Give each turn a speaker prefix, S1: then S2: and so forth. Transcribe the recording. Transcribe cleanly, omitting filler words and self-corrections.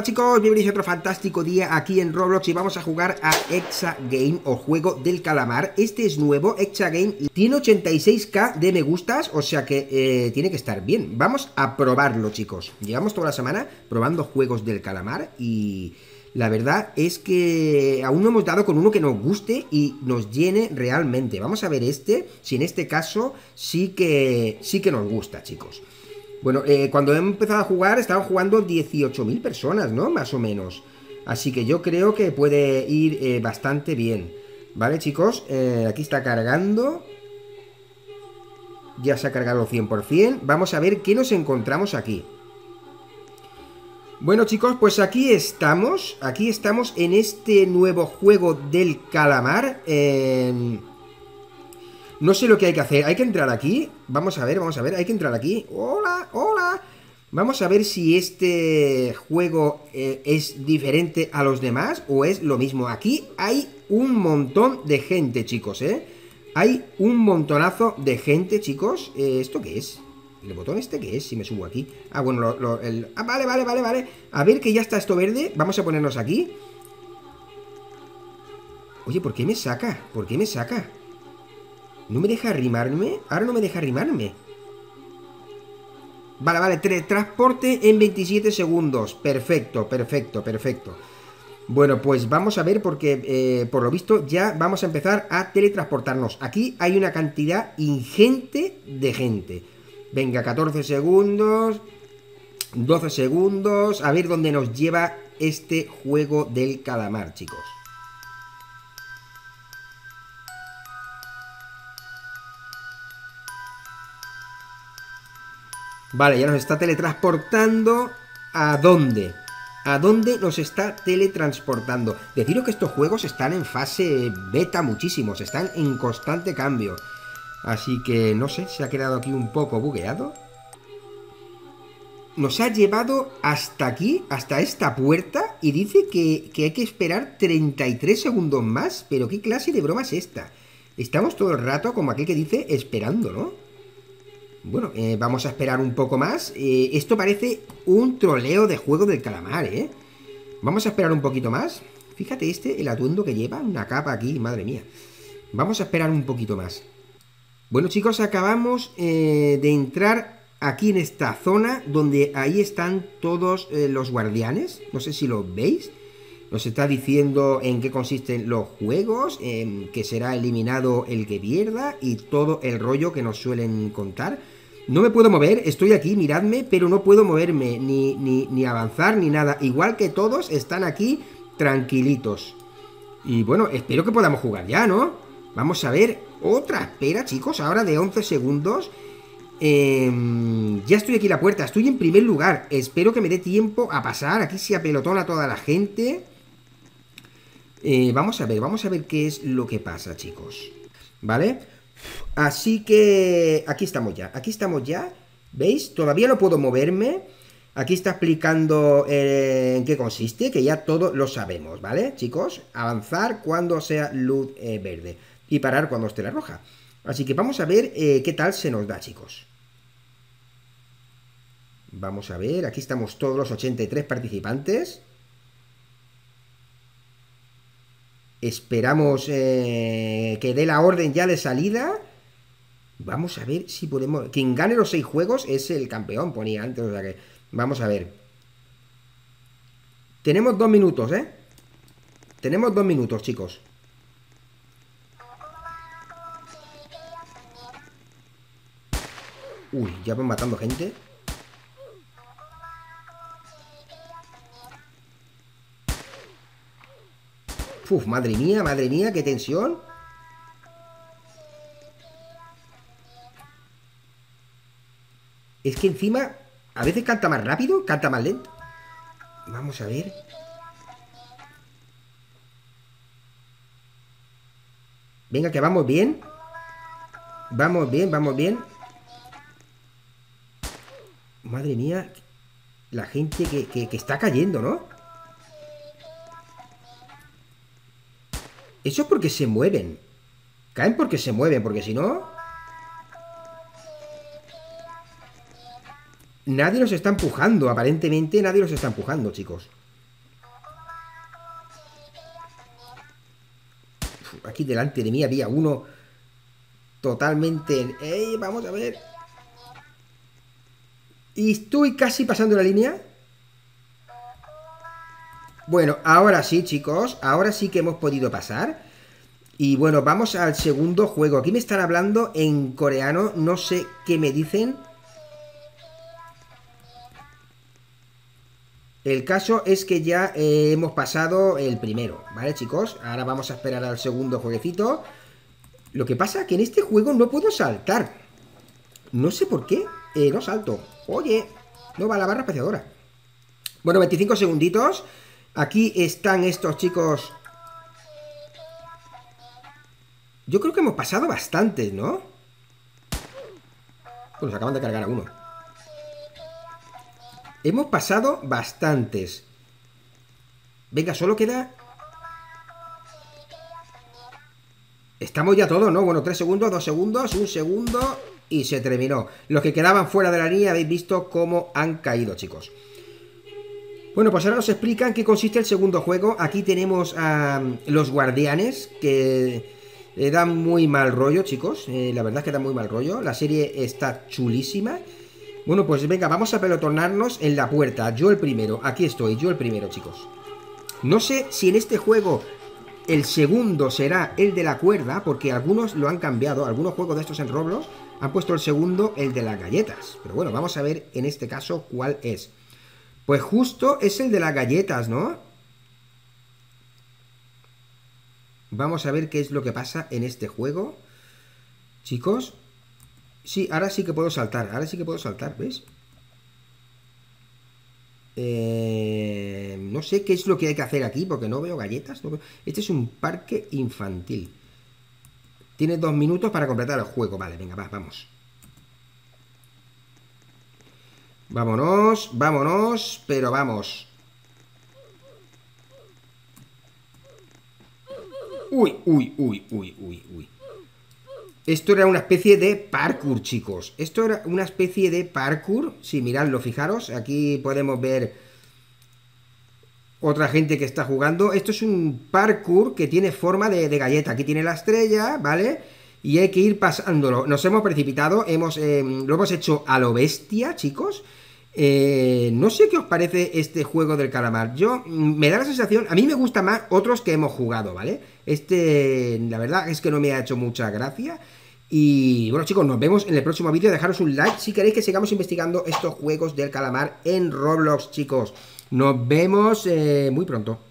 S1: chicos, bienvenidos a otro fantástico día aquí en Roblox y vamos a jugar a Hexagame o Juego del Calamar. Este es nuevo, Hexagame, tiene 86k de me gustas, o sea que tiene que estar bien. Vamos a probarlo, chicos. Llevamos toda la semana probando Juegos del Calamar y la verdad es que aún no hemos dado con uno que nos guste y nos llene realmente. Vamos a ver si en este caso sí que nos gusta, chicos. Bueno, cuando he empezado a jugar estaban jugando 18.000 personas, ¿no? Más o menos. Así que yo creo que puede ir bastante bien. Vale, chicos, aquí está cargando. Ya se ha cargado al 100%. Vamos a ver qué nos encontramos aquí. Bueno, chicos, pues aquí estamos. Aquí estamos en este nuevo Juego del Calamar. No sé lo que hay que hacer. Hay que entrar aquí. Vamos a ver, hay que entrar aquí. ¡Hola, hola! Vamos a ver si este juego es diferente a los demás o es lo mismo. Aquí hay un montón de gente, chicos, ¿eh? Hay un montonazo de gente, chicos. ¿Esto qué es? ¿El botón este qué es? Si me subo aquí. Ah, bueno, vale. A ver que ya está esto verde. Vamos a ponernos aquí. Oye, ¿por qué me saca? ¿Por qué me saca? ¿No me deja arrimarme? Ahora no me deja arrimarme. Vale, transporte en 27 segundos. Perfecto. Bueno, pues vamos a ver porque por lo visto ya vamos a empezar a teletransportarnos. Aquí hay una cantidad ingente de gente. Venga, 14 segundos, 12 segundos. A ver dónde nos lleva este Juego del Calamar, chicos. Vale, ya nos está teletransportando. ¿A dónde? ¿A dónde nos está teletransportando? Deciros que estos juegos están en fase beta muchísimos, están en constante cambio. Así que, no sé, se ha quedado aquí un poco bugueado. Nos ha llevado hasta aquí, hasta esta puerta, y dice que hay que esperar 33 segundos más. Pero ¿qué clase de broma es esta? Estamos todo el rato, como aquel que dice, esperando, ¿no? Bueno, vamos a esperar un poco más. Esto parece un troleo de Juego del Calamar, ¿eh? Vamos a esperar un poquito más. Fíjate el atuendo que lleva, una capa aquí, madre mía. Vamos a esperar un poquito más. Bueno, chicos, acabamos de entrar aquí en esta zona donde ahí están todos los guardianes. No sé si lo veis. Nos está diciendo en qué consisten los juegos, que será eliminado el que pierda y todo el rollo que nos suelen contar. No me puedo mover, estoy aquí, miradme, pero no puedo moverme, ni avanzar, ni nada. Igual que todos están aquí tranquilitos. Y bueno, espero que podamos jugar ya, ¿no? Vamos a ver otra espera, chicos, ahora de 11 segundos. Ya estoy aquí en la puerta, estoy en primer lugar. Espero que me dé tiempo a pasar. Aquí se apelotona toda la gente. Vamos a ver qué es lo que pasa, chicos. ¿Vale? Así que aquí estamos ya, ¿veis? Todavía no puedo moverme. Aquí está explicando en qué consiste, que ya todo lo sabemos, ¿vale, chicos? Avanzar cuando sea luz verde y parar cuando esté la roja. Así que vamos a ver qué tal se nos da, chicos. Vamos a ver, aquí estamos todos los 83 participantes. Esperamos que dé la orden ya de salida. Vamos a ver si podemos... Quien gane los 6 juegos es el campeón, ponía antes, o sea que... Vamos a ver. Tenemos 2 minutos, ¿eh? Tenemos 2 minutos, chicos. Uy, ya van matando gente. Uf, madre mía, qué tensión. Es que encima, a veces canta más rápido, canta más lento. Vamos a ver. Venga, que vamos bien. Vamos bien. Madre mía, la gente que está cayendo, ¿no? Eso es porque se mueven. Caen porque se mueven, porque si no... Nadie los está empujando, aparentemente nadie los está empujando, chicos. aquí delante de mí había uno totalmente... ¡Ey! Vamos a ver. Y estoy casi pasando la línea. Bueno, ahora sí, chicos. Ahora sí que hemos podido pasar. Y bueno, vamos al segundo juego. Aquí me están hablando en coreano. No sé qué me dicen. El caso es que ya hemos pasado el primero, ¿vale, chicos? Ahora vamos a esperar al segundo jueguecito. Lo que pasa es que en este juego no puedo saltar. No sé por qué. No salto. Oye, no va la barra espaciadora. Bueno, 25 segunditos. Aquí están estos chicos. Yo creo que hemos pasado bastantes, ¿no? Pues nos acaban de cargar a uno. Hemos pasado bastantes. Venga, solo queda... Estamos ya todos, ¿no? Bueno, 3 segundos, 2 segundos, 1 segundo... Y se terminó. Los que quedaban fuera de la línea habéis visto cómo han caído, chicos. Bueno, pues ahora nos explican qué consiste el segundo juego. Aquí tenemos a los guardianes, que dan muy mal rollo, chicos. La verdad es que dan muy mal rollo. La serie está chulísima. Bueno, pues venga, vamos a pelotonarnos en la puerta. Yo el primero, aquí estoy, yo el primero, chicos. No sé si en este juego el segundo será el de la cuerda, porque algunos lo han cambiado. Algunos juegos de estos en Roblox han puesto el segundo, el de las galletas. Pero bueno, vamos a ver en este caso cuál es. Pues justo es el de las galletas, ¿no? Vamos a ver qué es lo que pasa en este juego. Chicos. Sí, ahora sí que puedo saltar. Ahora sí que puedo saltar, ¿ves? No sé qué es lo que hay que hacer aquí, porque no veo galletas. Este es un parque infantil. Tienes 2 minutos para completar el juego. Vale, venga, vamos. Vámonos, vámonos, pero vamos. Uy, uy, uy, uy, uy, uy. Esto era una especie de parkour, chicos. Esto era una especie de parkour. Sí, miradlo, fijaros. Aquí podemos ver otra gente que está jugando. Esto es un parkour que tiene forma de galleta. Aquí tiene la estrella, ¿vale? Y hay que ir pasándolo. Nos hemos precipitado. Lo hemos hecho a lo bestia, chicos. No sé qué os parece este juego del calamar. Yo, me da la sensación, a mí me gusta más otros que hemos jugado, ¿vale? La verdad es que no me ha hecho mucha gracia. Y bueno, chicos, nos vemos en el próximo vídeo. Dejaros un like si queréis que sigamos investigando estos juegos del calamar en Roblox, chicos. Nos vemos muy pronto.